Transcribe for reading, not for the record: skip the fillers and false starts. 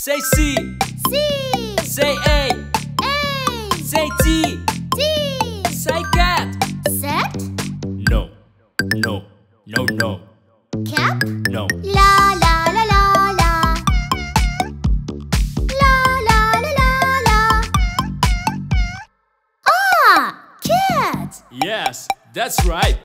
Say C. C. Say A. A. Say D. D. Say cat. Set. No. No. No, no. Cap. No. La la la la la. La la la la la. Ah, cat. Yes, that's right.